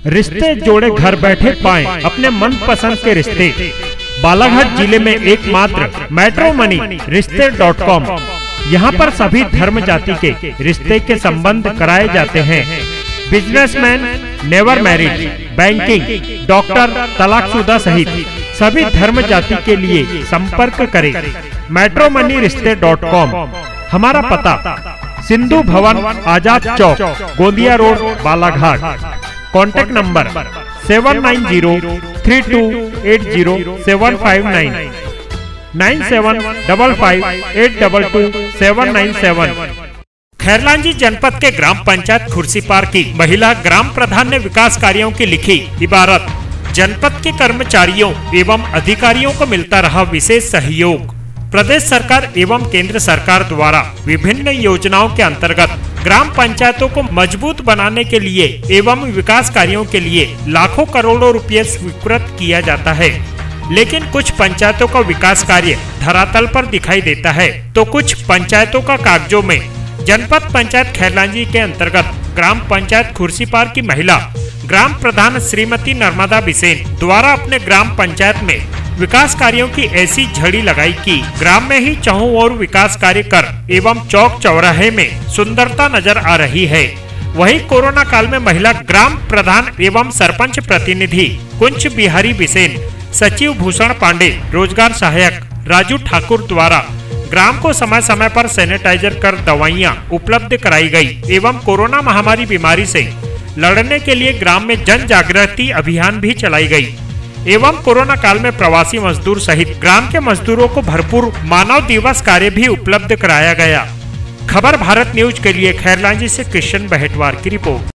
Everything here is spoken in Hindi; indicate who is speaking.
Speaker 1: रिश्ते जोड़े घर बैठे पाएं अपने मनपसंद के रिश्ते। बालाघाट जिले में एकमात्र मैट्रोमनी रिश्ते.com। यहाँ पर सभी धर्म जाति के रिश्ते के संबंध कराए जाते हैं। Businessman, never married, banking, doctor, तलाकशुदा सहित सभी धर्म जाति के लिए संपर्क करें मैट्रोमनी रिश्ते.com। हमारा पता Sindhu Bhavan, Azad Chowk, Gondia road, Balaghat. Contact number 7903280759 9755822797। Khairlanji जनपद के ग्राम पंचायत खुर्सीपार की महिला ग्राम प्रधान ने विकास कार्यों की लिखी इबारत। जनपद के कर्मचारियों एवं अधिकारियों को मिलता रहा विशेष सहयोग। प्रदेश सरकार एवं केंद्र सरकार द्वारा विभिन्न योजनाओं के अंतर्गत ग्राम पंचायतों को मजबूत बनाने के लिए एवं विकास कार्यों के लिए लाखों करोड़ों रुपये स्वीकृत किया जाता है, लेकिन कुछ पंचायतों का विकास कार्य धरातल पर दिखाई देता है तो कुछ पंचायतों का कागजों में। जनपद पंचायत खैरलांजी के अंतर्गत ग्राम पंचायत खुर्सीपार की महिला ग्राम प्रधान श्रीमती नर्मदा बिसेन द्वारा अपने ग्राम पंचायत में विकास कार्यों की ऐसी झड़ी लगाई कि ग्राम में ही चारों ओर विकास कार्य कर एवं चौक चौराहे में सुंदरता नजर आ रही है। वहीं कोरोना काल में महिला ग्राम प्रधान एवं सरपंच प्रतिनिधि कुंज बिहारी बिसेन, सचिव भूषण पांडे, रोजगार सहायक राजू ठाकुर द्वारा ग्राम को समय समय पर सैनिटाइजर कर दवाइयां उपलब्ध कराई गई एवं कोरोना महामारी बीमारी से लड़ने के लिए ग्राम में जन जागृति अभियान भी चलाई गई एवं कोरोना काल में प्रवासी मजदूर सहित ग्राम के मजदूरों को भरपूर मानव दिवस कार्य भी उपलब्ध कराया गया। खबर भारत न्यूज के लिए खैरलांजी से कृष्ण बहेटवार की रिपोर्ट।